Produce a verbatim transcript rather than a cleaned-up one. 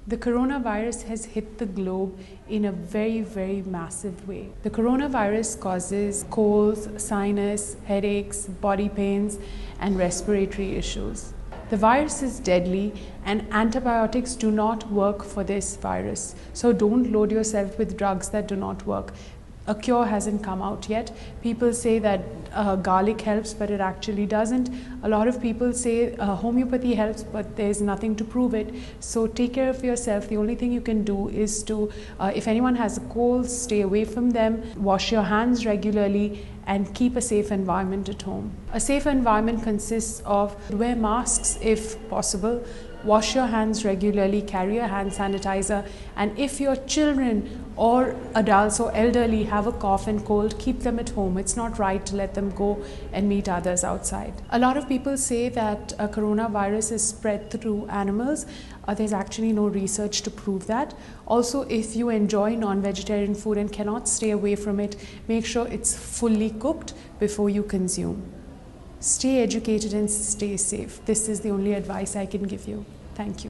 The coronavirus has hit the globe in a very, very massive way. The coronavirus causes colds, sinus, headaches, body pains, and respiratory issues. The virus is deadly and antibiotics do not work for this virus. So don't load yourself with drugs that do not work. A cure hasn't come out yet. People say that uh, garlic helps, but it actually doesn't. A lot of people say uh, homeopathy helps, but there's nothing to prove it. So take care of yourself. The only thing you can do is to, uh, if anyone has a cold, stay away from them, wash your hands regularly, and keep a safe environment at home. A safe environment consists of wear masks if possible, wash your hands regularly, carry a hand sanitizer, and if your children or adults or elderly have a cough and cold, keep them at home. It's not right to let them go and meet others outside. A lot of people say that a coronavirus is spread through animals. Uh, there's actually no research to prove that. Also, if you enjoy non-vegetarian food and cannot stay away from it, make sure it's fully cooked before you consume. Stay educated and stay safe. This is the only advice I can give you. Thank you.